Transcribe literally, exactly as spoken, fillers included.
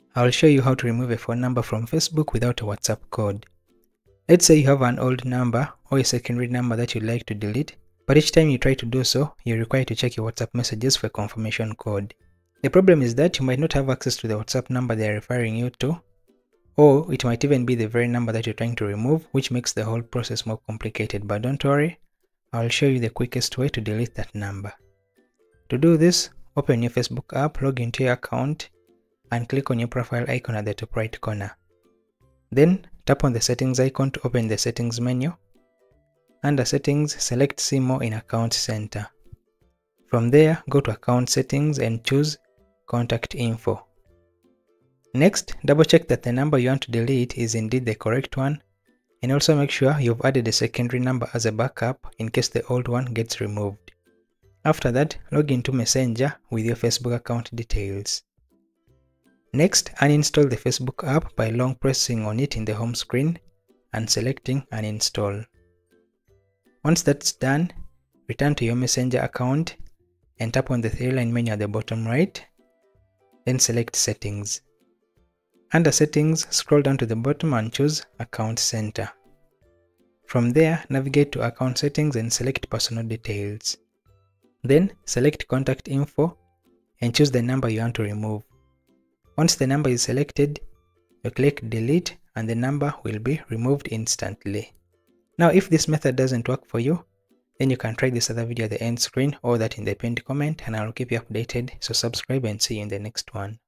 I'll show you how to remove a phone number from Facebook without a WhatsApp code. Let's say you have an old number or a secondary number that you'd like to delete, but each time you try to do so, you're required to check your WhatsApp messages for a confirmation code. The problem is that you might not have access to the WhatsApp number they are referring you to, or it might even be the very number that you're trying to remove, which makes the whole process more complicated. But don't worry, I'll show you the quickest way to delete that number. To do this, open your Facebook app, log into your account, and click on your profile icon at the top right corner. Then tap on the settings icon to open the settings menu. Under settings, select See More in Account Center. From there, go to account settings and choose contact info. Next, double check that the number you want to delete is indeed the correct one, and also make sure you've added a secondary number as a backup in case the old one gets removed. After that, log into Messenger with your Facebook account details. Next, uninstall the Facebook app by long pressing on it in the home screen and selecting Uninstall. Once that's done, return to your Messenger account and tap on the three-line menu at the bottom right, then select Settings. Under Settings, scroll down to the bottom and choose Account Center. From there, navigate to Account Settings and select Personal Details. Then, select Contact Info and choose the number you want to remove. Once the number is selected, you click Delete and the number will be removed instantly. Now, if this method doesn't work for you, then you can try this other video at the end screen or that in the pinned comment, and I'll keep you updated, so subscribe and see you in the next one.